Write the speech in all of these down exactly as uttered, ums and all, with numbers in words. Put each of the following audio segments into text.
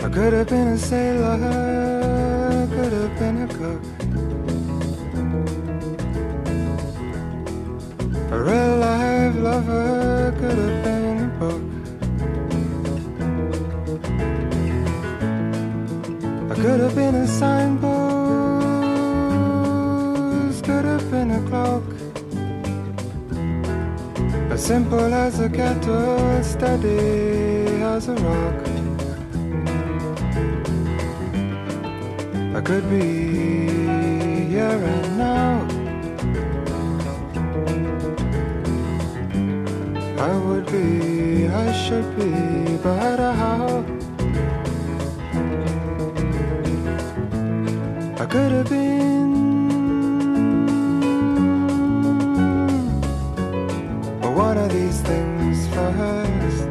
I could have been a sailor, could have been a cook, a real life lover, could have been a book. I could have been a signpost, could have been a cloak, as simple as a kettle, steady as a rock. I could be here and now. I would be, I should be, but how? I could have been, but one of these things first.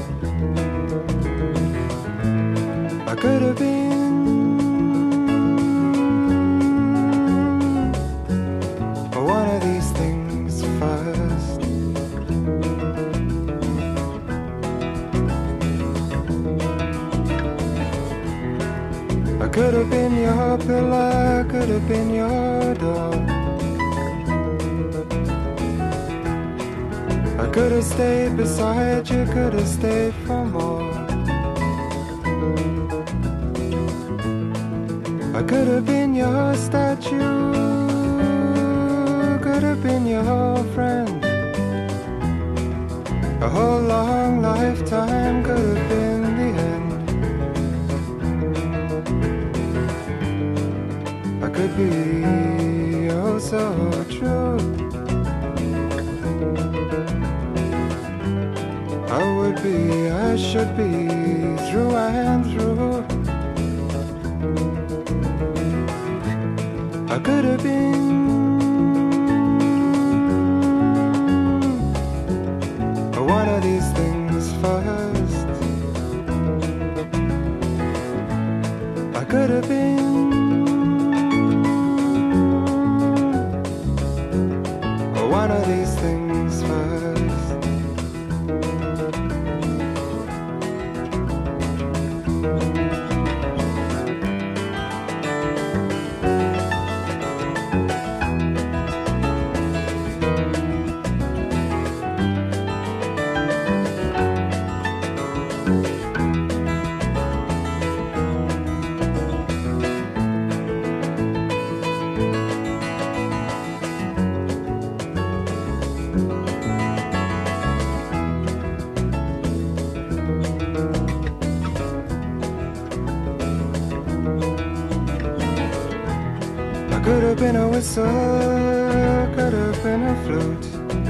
I could have been, but one of these things first. I could have been your pillar, could have been your door. I could have stayed beside you, could have stayed for more. I could have been your statue, could have been your friend. A whole long lifetime could have been the end. I could be oh so true. I would be, I should be, through and through. I could have been, one of these things first. I could have been, one of these things first. I could have been a whistle, could have been a flute,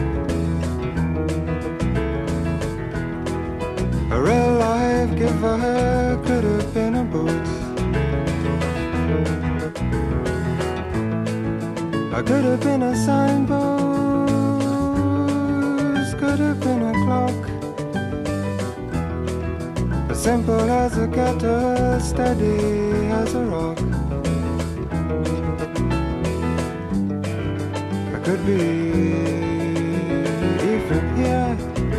a real life giver, could have been a boot. I could have been a signpost, could have been a clock, as simple as a kettle, steady as a rock. I could be even here.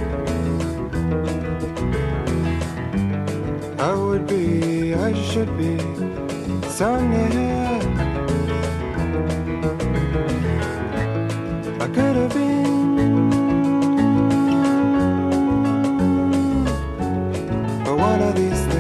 I would be, I should be, so near. I could have been, but one of these things.